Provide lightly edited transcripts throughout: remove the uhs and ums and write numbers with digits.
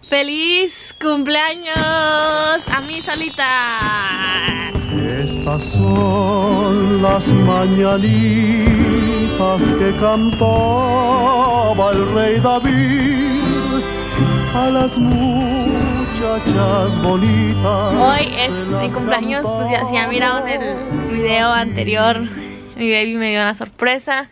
¡Feliz cumpleaños a mí solita! Estas son las mañanitas que cantaba el rey David a las muchachas bonitas. Hoy es mi cumpleaños, pues ya, si ya miraron el video anterior, mi baby me dio una sorpresa.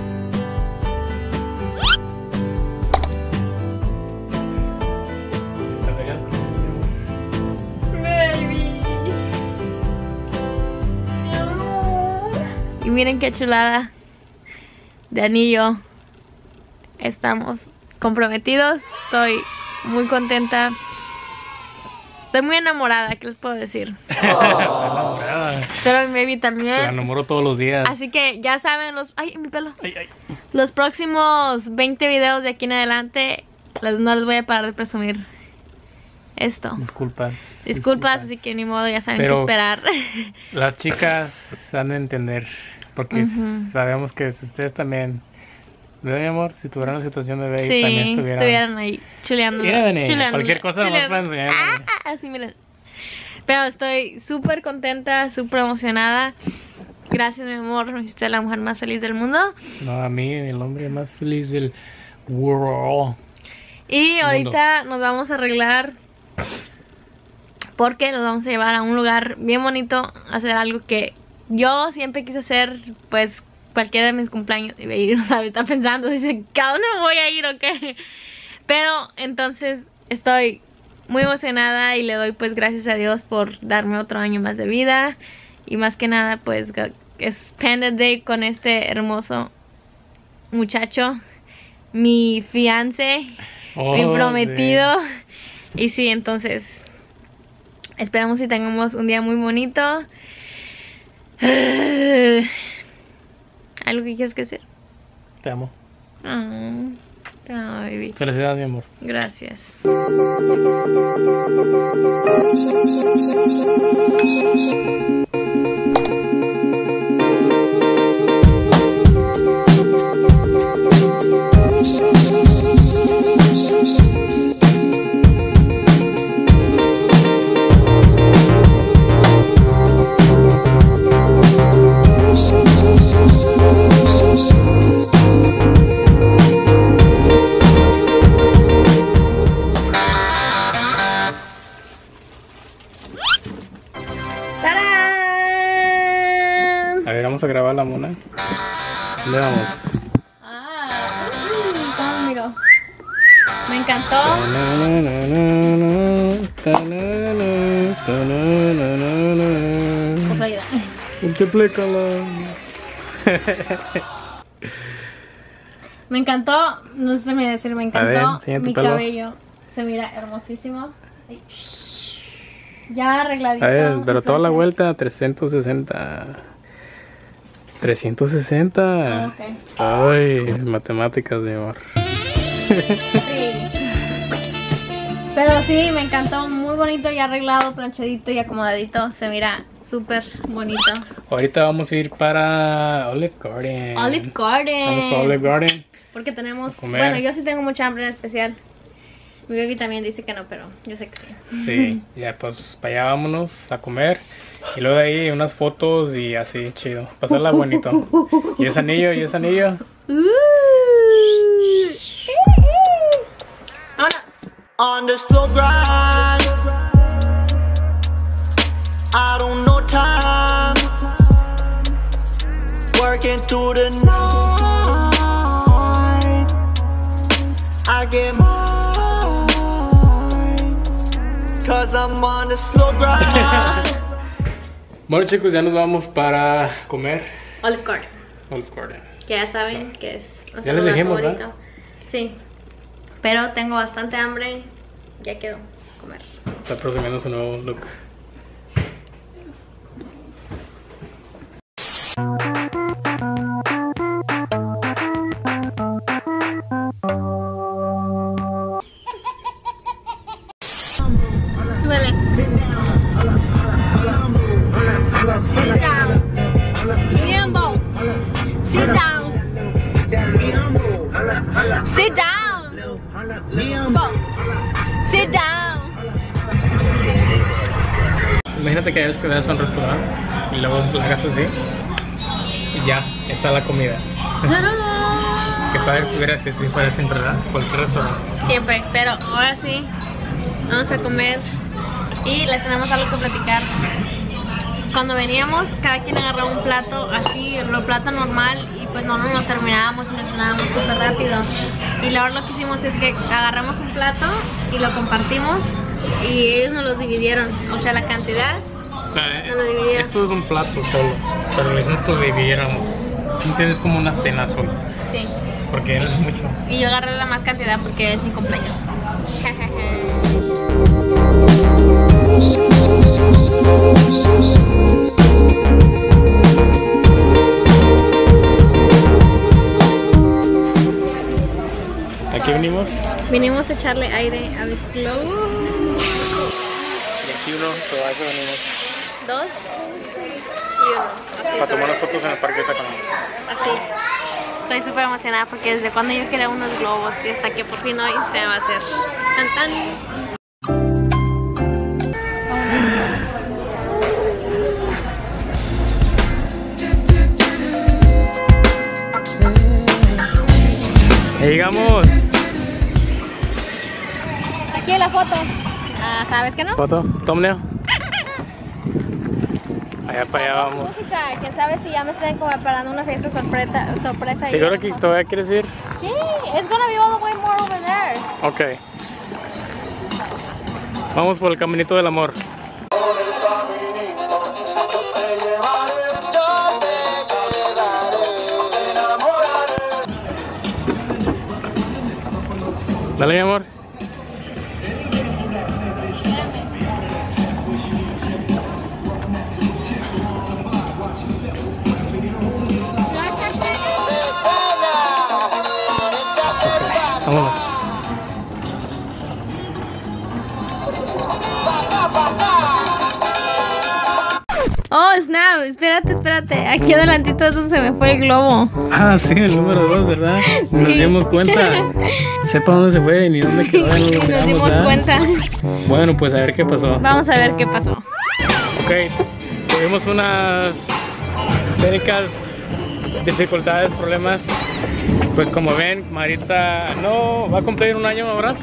Y miren qué chulada de anillo. Estamos comprometidos. Estoy muy contenta. Estoy muy enamorada, ¿qué les puedo decir? Pero mi baby también. Me enamoro todos los días. Así que ya saben los... ¡Ay, mi pelo! Ay, ay. Los próximos 20 videos de aquí en adelante no les voy a parar de presumir esto. Disculpas, así que ni modo, ya saben qué esperar. Las chicas han de entender. Porque sabemos que si ustedes también, ¿verdad, mi amor? Si tuvieran una situación de baby, sí, también estuvieran ahí chuleando. Cualquier cosa nomás para enseñar. Así miren. Pero estoy súper contenta, súper emocionada. Gracias, mi amor. Me hiciste la mujer más feliz del mundo. No, a mí, el hombre más feliz del world. Y ahorita nos vamos a arreglar porque nos vamos a llevar a un lugar bien bonito, a hacer algo que yo siempre quise hacer, pues cualquiera de mis cumpleaños. Y baby no sabe, está pensando, dice, ¿a dónde me voy a ir o qué? Pero entonces estoy muy emocionada y le doy pues gracias a Dios por darme otro año más de vida. Y más que nada pues spend a day con este hermoso muchacho, mi fiancé, mi prometido. Sí. Y sí, entonces esperamos que tengamos un día muy bonito. ¿Algo que quieras decir? Te amo. Te amo, baby. Felicidades, mi amor. Gracias. A ver, vamos a grabar la mona. ¿Dónde vamos? ¿Cómo miro? Me encantó. Pues ayuda. Multiplícala. Me encantó, no sé me decir, me encantó. Ver, mi pelo. cabello. Se mira hermosísimo. Ay. Ya arregladito. A ver, pero entonces, toda la vuelta 360. 360. Ok. Ay, matemáticas, mi amor. Sí. Pero sí, me encantó, muy bonito y arreglado, planchadito y acomodadito. Se mira súper bonito. Ahorita vamos a ir para Olive Garden. Olive Garden. Vamos para Olive Garden. Porque tenemos, A comer. bueno, yo sí tengo mucha hambre en especial. Mi baby también dice que no, pero yo sé que sí. Sí, ya pues para allá vámonos a comer. Y luego de ahí unas fotos y así, chido. Pasarla bonito. Y ese anillo, y ese anillo. Vámonos. On the slow grind, I don't know time, working through the night, I get mine, cause I'm on the slow grind. Bueno, chicos, ya nos vamos para comer. Olive Garden. Olive Garden. Que ya saben que es nuestro Ya les lugar dijimos, favorito. ¿verdad? Sí. Pero tengo bastante hambre. Ya quiero comer. Está presumiendo su nuevo look. Súbele. Sit down. Medium bowl. Sit down. Sit down. Bowl. Sit imagínate que hayas quedado en un restaurante y luego la hagas así y ya, está la comida. Qué padre estuviera si fuera siempre, ¿verdad? Cualquier restaurante. Siempre, pero ahora sí, vamos a comer y les tenemos algo que platicar. Cuando veníamos, cada quien agarraba un plato así, lo plato normal, y pues no nos terminábamos y nos cenábamos súper rápido. Y luego lo que hicimos es que agarramos un plato y lo compartimos y ellos nos lo dividieron, o sea, la cantidad O sea, nos lo dividieron. esto es un plato solo, pero le dijimos que lo dividiéramos. ¿Entiendes? Como una cena sola, Sí. porque es mucho. Y yo agarré la más cantidad porque es mi cumpleaños. Aquí venimos. Vinimos a echarle aire a mis globos. 21, todo eso venimos. 2 y 1. Para tomar las fotos en el parque de Taconón. Así. Estoy súper emocionada porque desde cuando yo quería unos globos y hasta que por fin hoy se va a hacer. ¡Tan, tan! ¡Ya llegamos! Aquí la foto. Ah, ¿sabes que no? ¿Foto? ¿Thumbnail? Allá para allá vamos. Música, quién sabe si ya me estén como preparando una fiesta sorpresa. ¿Seguro que todavía quieres ir? Sí, it's gonna be all the way more over there. Ok. Vamos por el caminito del amor. Dale, mi amor. Vámonos. Oh, snap, espérate. Aquí adelantito eso se me fue el globo. Ah, sí, el número 2, ¿verdad? Ni nos dimos cuenta. Sepa dónde se fue ni dónde quedó. Nos dimos cuenta. Bueno, pues a ver qué pasó. Vamos a ver qué pasó. Ok, tuvimos unas técnicas dificultades, problemas. Pues como ven, Maritza no va a cumplir un año, ¿verdad?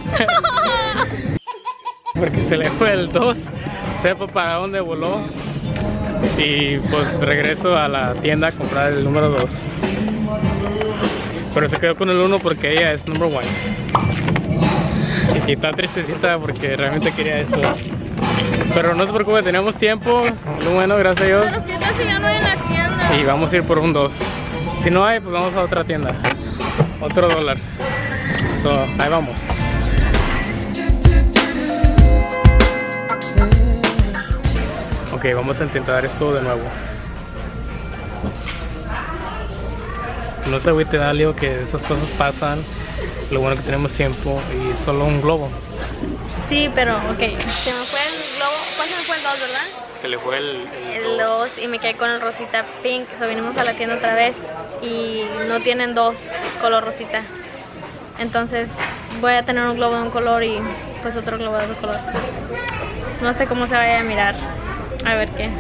Porque se le fue el 2, sepa para dónde voló. Y pues regreso a la tienda a comprar el número 2. Pero se quedó con el 1 porque ella es number 1. Y está tristecita porque realmente quería esto. Pero no se preocupe, tenemos tiempo. Lo bueno, gracias a Dios. Pero ¿qué tal si ya no hay en la tienda? Y vamos a ir por un 2. Si no hay, pues vamos a otra tienda. Otro $1. So, ahí vamos. Ok, vamos a intentar esto de nuevo. No se agüite, Dalio, que esas cosas pasan. Lo bueno que tenemos tiempo y solo un globo. Sí, pero ok. Se me fue el globo. ¿Cuál se me fue el 2, verdad? Se le fue El 2 y me quedé con el rosita pink. So, vinimos a la tienda otra vez y no tienen 2 color rosita. Entonces voy a tener un globo de un color y pues otro globo de otro color. No sé cómo se vaya a mirar. A ver qué.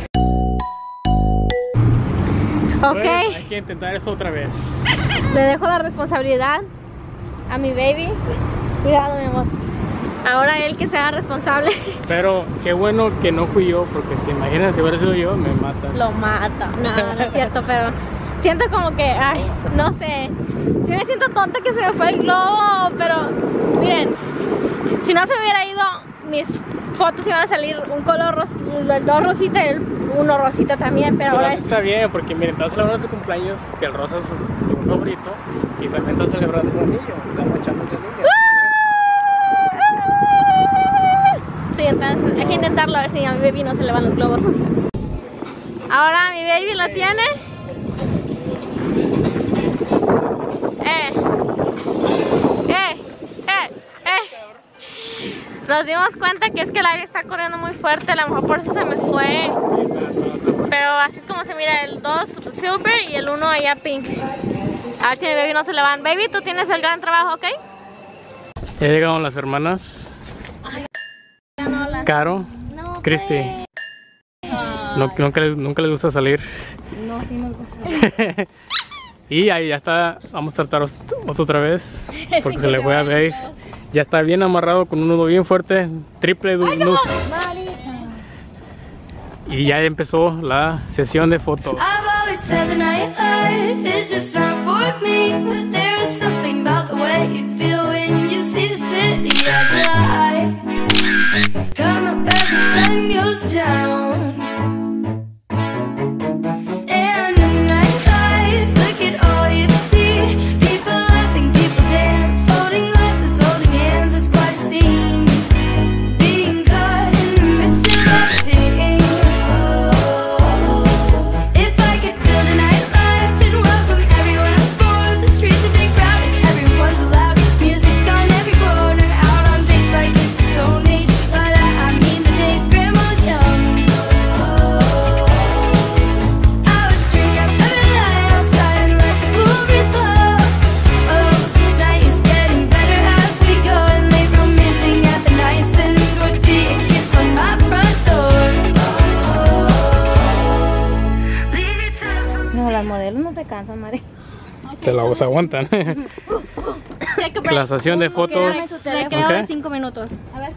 Ok, Bueno, hay que intentar eso otra vez. le dejo la responsabilidad a mi baby. Cuidado, mi amor. Ahora él que sea responsable. Pero qué bueno que no fui yo, porque si imaginan si hubiera sido yo, me mata. Lo mata. No, no es cierto, pero siento como que, ay, no sé. Sí me siento tonta que se me fue el globo, pero miren, si no se hubiera ido, mis fotos iban a salir un color el 2 rosita y el 1 rosita también, pero ahora eso está bien, porque miren, estás celebrando su cumpleaños, que el rosa es su favorito, y también estás celebrando su anillo, estás mochando su anillo. Sí, entonces hay que intentarlo a ver si a mi baby no se le van los globos. Ahora mi baby lo tiene. Nos dimos cuenta que es que el aire está corriendo muy fuerte, a lo mejor por eso se me fue. Pero así es como se mira, el 2 silver y el 1 allá pink. A ver si mi baby no se le van. Baby, tú tienes el gran trabajo, ¿ok? Ya llegaron las hermanas. Caro, No, Cristi. pues. Nunca les gusta salir. No, sí nos gusta. Y ahí ya está, vamos a tratar otra vez, porque se le fue a ver. Ya está bien amarrado con un nudo bien fuerte, triple nudo. Y ya empezó la sesión de fotos. I've always said the nightlife is just not for me, but there is something about the way you feel when you see the city as lights come up as the sun goes down. And in the nightlife, look at all you see, people laughing, people dance, holding glasses, holding hands, it's quite a scene, being caught in the midst of everything. If I could build a nightlife and welcome everyone aboard, the streets are big, crowded, everyone's loud, music on every corner, out on dates like it's the Stone Age. By that I mean the days grandma's young. I was string up every light outside and let the cool breeze blow. Oh, this night is getting better as we go, and late romancing at the night's end would be a kiss on my front door. Leave your telephone. No, las modelos no se cansan, Mari. Se los aguantan. Take a break. La sesión de fotos. Recreo de Ok. 5 minutos. A ver.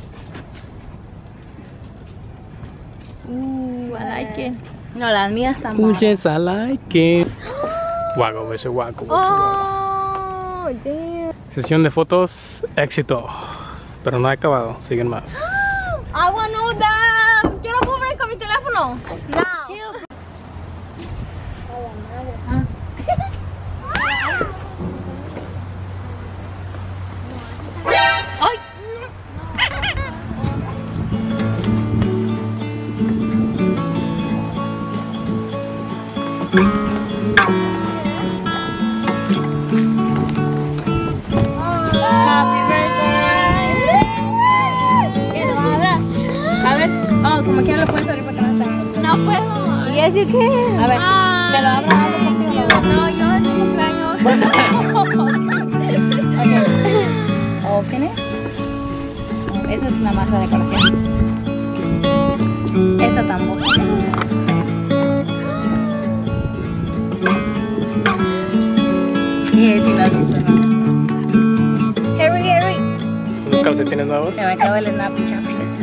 I like it. No, las mías están Oh, malas. yes, I like it. Guago, ese guaco. Oh, damn. Sesión de fotos, éxito. Pero no ha acabado, siguen más. I want to know that. Quiero cubrir con mi teléfono. No. Happy birthday. Que lo abra. A ver, oh, como quiera lo puedes abrir para que no esté. No puedo. Yes, you can. A ver, Ah, te lo abro algo contigo. No, yo en mi cumpleaños. Okay. Open it. Oh, esa es una más de decoración. Esta tampoco. Sí, sí, la he visto, ¿no? Harry. ¿Los calcetines nuevos? Se me acaba el Snapchat.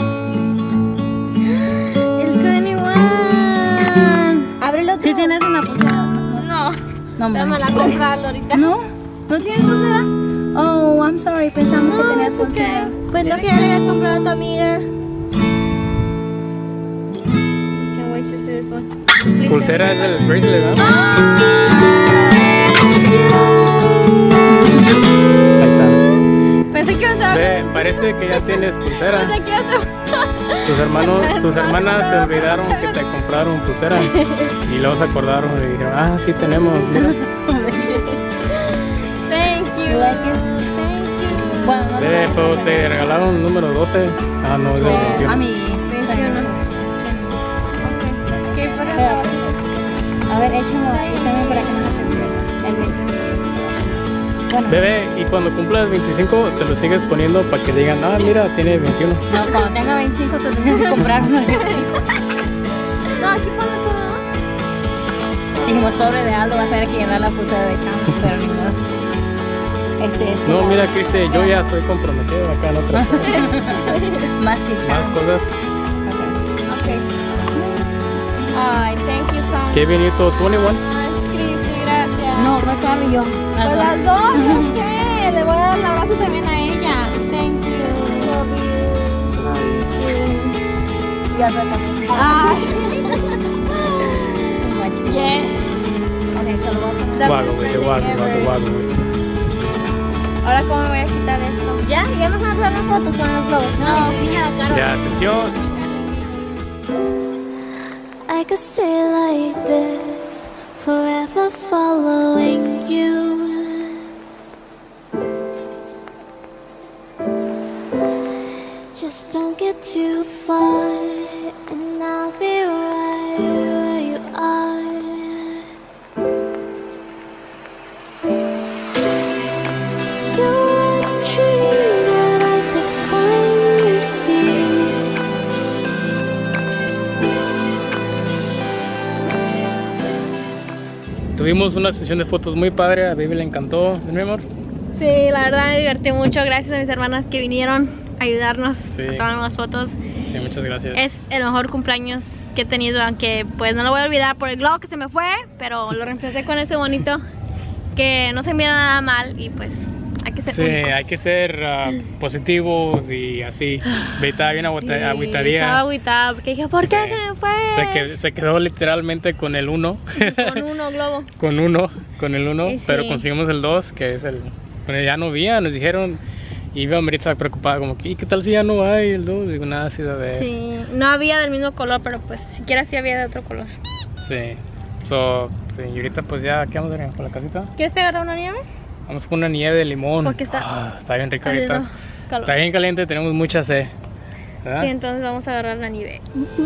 El 21. Ábrelo tú. ¿Sí tienes una pulsera? No. No, Vamos a comprarlo ahorita. ¿No? ¿No tienes pulsera? Oh, I'm sorry, pensamos que tenías pulsera. Pues lo que le a comprar a tu amiga. Can't wait to see this one. Please Pulsera es el bracelet, ¿no? Ahí está. Pensé que ibas a Ve, parece que ya tienes pulsera. Pensé que ibas a Tus hermanas se olvidaron que te compraron pulsera. Y luego se acordaron y dijeron, ah, sí tenemos, mira. Thank you. You like it? Thank you. Bueno, no Ve, pero te regalaron un número 12. Ah, no, es de a 21. mí. 21. Okay, for Espérate. A ver, échalo ahí también para que no se pierda. El 21. Bueno, Bebé, y cuando cumplas 25 te lo sigues poniendo para que digan, ah, mira, tiene 21. no, cuando tenga 25 te tienes que comprar uno. No, aquí ponlo todo. Dijimos, pobre de Aldo, va a tener que llenar la pulsera de chamo, pero ni modo. No, mira, Cristi, yo ya estoy comprometido acá en otras cosas. Más que Más chamo. cosas. Okay. Ay, thank you so much. Qué bonito, 21. Cristi, gracias. No, no Carly, yo. Pues las dos, yo sé. Le voy a dar el abrazo también a ella. Thank you. Ya se acabó. Ay. Yes. Okay, so lo voy a poner. Guago, güey, guago, güey. Ahora, ¿cómo me voy a quitar esto? Ya nos van a tomar fotos con los globos. No, fíjate, claro. Ya, sesión. I could stay like this, forever following you. Just don't get too far, and I'll be right where you are. You're a dream that I could finally see. tuvimos una sesión de fotos muy padre, a Baby le encantó, ¿no, mi amor? Sí, la verdad me divertí mucho. Gracias a mis hermanas que vinieron a ayudarnos Sí. a tomar unas fotos. Sí, muchas gracias. Es el mejor cumpleaños que he tenido, aunque pues no lo voy a olvidar por el globo que se me fue, pero lo reemplacé con ese bonito que no se mira nada mal y pues hay que ser Sí, únicos. hay que ser positivos y así. Baby estaba bien Estaba agüitadía. agüitada porque dije, ¿por qué Sí. se me fue? Se quedó literalmente con el 1. Con uno globo. con el 1, Sí. pero conseguimos el 2, que es el... Bueno, ya no había, nos dijeron, y iba Maritza preocupada, como que, ¿y qué tal si ya no hay el 2? Digo, nada, sí, a ver. Sí, no había del mismo color, pero pues siquiera sí había de otro color. Sí. Sí, y ahorita pues ya, ¿qué vamos a hacer con la casita? ¿Quieres agarrar una nieve? Vamos con una nieve de limón. Porque está Está bien rica haciendo ahorita. calor. Está bien caliente, tenemos mucha sed. ¿Verdad? Sí, entonces vamos a agarrar la nieve.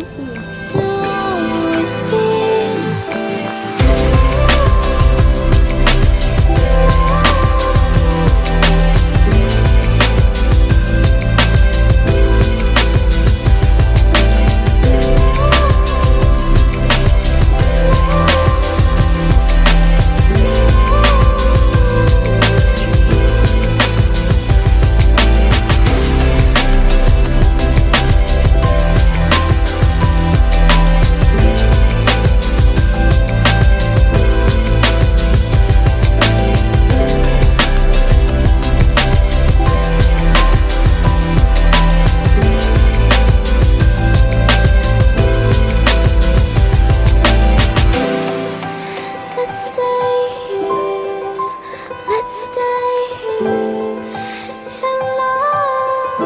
Let's stay here. Let's stay here in love.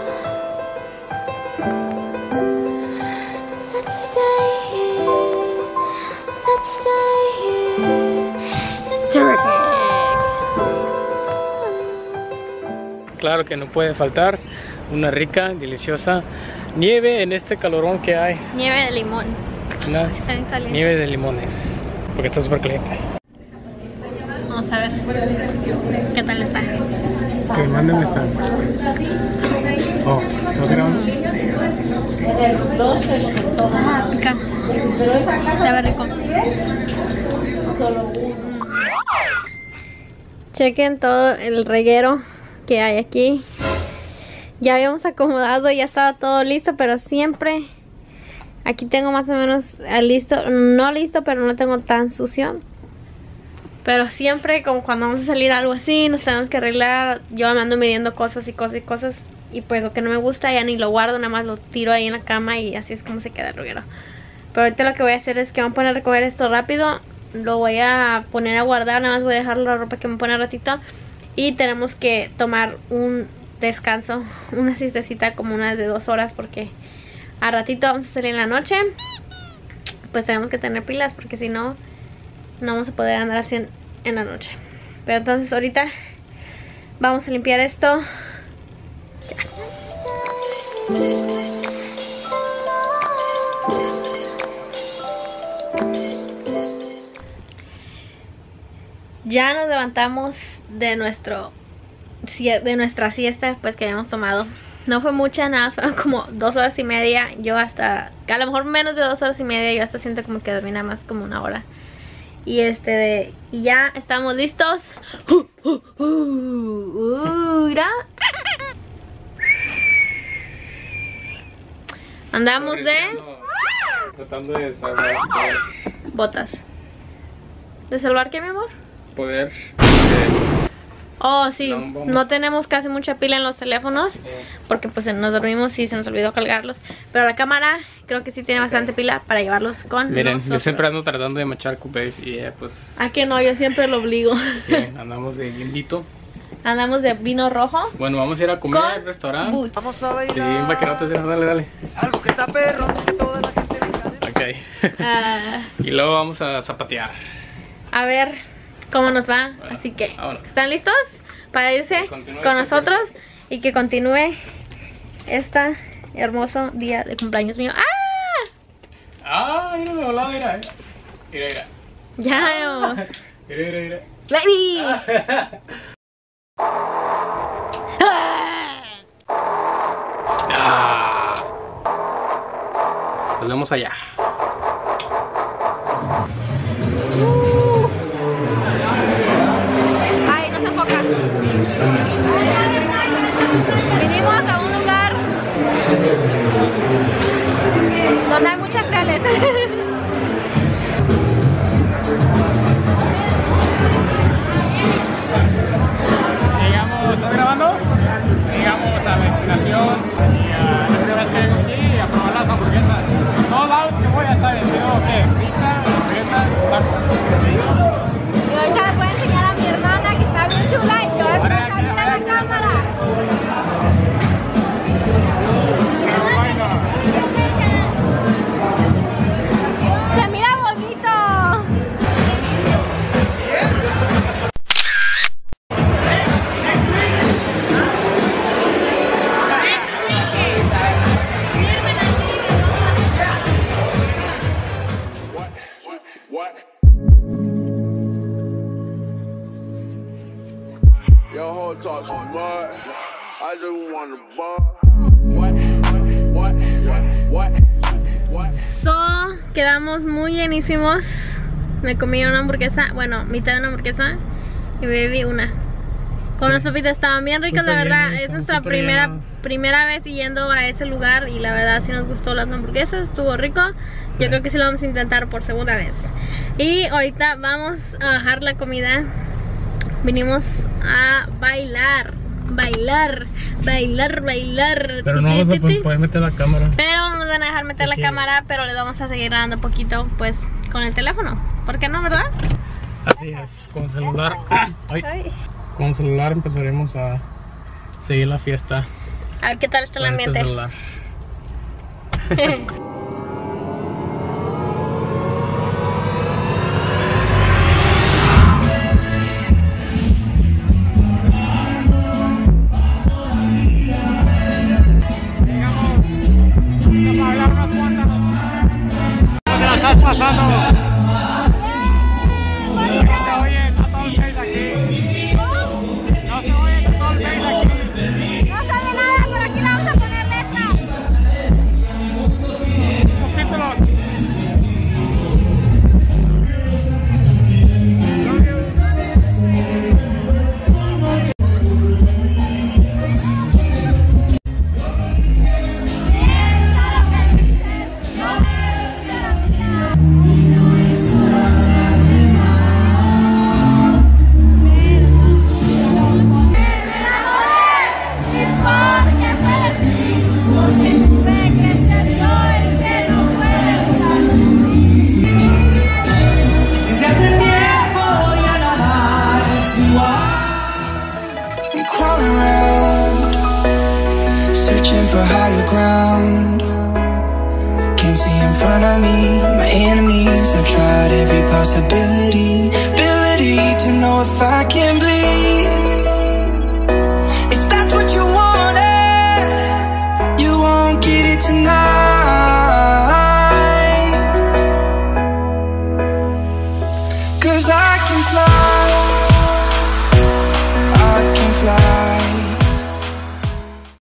Let's stay here. Let's stay here in love. Claro que no puede faltar una rica, deliciosa nieve en este calorón que hay. Nieve de limón. Unas Está bien caliente. nieve de limones, porque está súper caliente. Vamos a ver qué tal está. Que manden esta. Oh, ¿no grabamos? Ah, pica. Sabe rico. Chequen todo el reguero que hay aquí. Ya habíamos acomodado, ya estaba todo listo, pero siempre aquí tengo más o menos listo, no listo, pero no tengo tan sucio. Pero siempre, como cuando vamos a salir a algo así, nos tenemos que arreglar. Yo me ando midiendo cosas y cosas y cosas. Y pues lo que no me gusta ya ni lo guardo, nada más lo tiro ahí en la cama y así es como se queda el reguero. Pero ahorita lo que voy a hacer es que vamos a poner a recoger esto rápido. Lo voy a poner a guardar, nada más voy a dejar la ropa que me pone ratito. Y tenemos que tomar un descanso, una siestecita como unas de 2 horas, porque a ratito vamos a salir en la noche. Pues tenemos que tener pilas, porque si no, no vamos a poder andar así en la noche. Pero entonces ahorita vamos a limpiar esto. Ya nos levantamos de nuestra siesta pues que habíamos tomado. No fue mucha, nada, fueron como 2 horas y media. Yo hasta, a lo mejor menos de 2 horas y media, yo hasta siento como que dormí nada más como 1 hora. Y y ya estamos listos. Mira. Andamos de Tratando de salvar botas. ¿De salvar qué, mi amor? poder. Oh, sí, Vamos. no tenemos casi mucha pila en los teléfonos porque pues nos dormimos y se nos olvidó cargarlos. Pero la cámara creo que sí tiene bastante pila para llevarlos con Miren, nosotros. yo siempre ando tratando de machar Cupé y pues ¿A que no? Yo siempre lo obligo. bien, andamos de guindito. Andamos de vino rojo. Bueno, vamos a ir a comer Con al restaurante. Boots. Vamos a Sí, bailar. vaquerotes, dale. Algo que está perro, que toda la gente venga. Ok. Ah, Y luego vamos a zapatear. a ver cómo nos va. Bueno, Así que, vámonos. ¿están listos para irse Que continúe con este nosotros? Y que continúe este hermoso día de cumpleaños mío. ¡Ah! Ah, mira de volado, mira. Mira. Ya, Mira. baby. Ah. Nos vemos allá. Vinimos a un lugar donde hay muchas teles. ¿Estás grabando? Llegamos a la destinación y la primera vez que vengo aquí a probar las hamburguesas. En todos lados que voy, ya saben, tengo que pizza, hamburguesas, tacos. Y ahorita le puedo enseñar a mi hermana que está bien chula y yo les voy a salir a la cámara. Se mira bonito. Your whole talk some mud. I just wanna So, quedamos muy llenísimos. Me comí una hamburguesa, bueno, mitad de una hamburguesa y bebí una. Con las papitas estaban bien ricas, la verdad. Es nuestra primera vez yendo a ese lugar y la verdad sí nos gustó las hamburguesas, estuvo rico. Yo creo que sí lo vamos a intentar por segunda vez. Y ahorita vamos a bajar la comida. Vinimos a bailar. Pero no vamos a poder meter la cámara. Pero no nos van a dejar meter la cámara, pero les vamos a seguir dando poquito pues con el teléfono. ¿Por qué no, verdad? Así es, con celular. Con celular empezaremos a seguir la fiesta. A ver qué tal está el con este ambiente. celular. Estás pasando. No se oye a todo el país aquí. No se oye a todo el país aquí. No sabe nada, pero aquí le vamos a poner letra. Subtítulos. Crawling around, searching for higher ground. Can't see in front of me, my enemies. I've tried every possibility.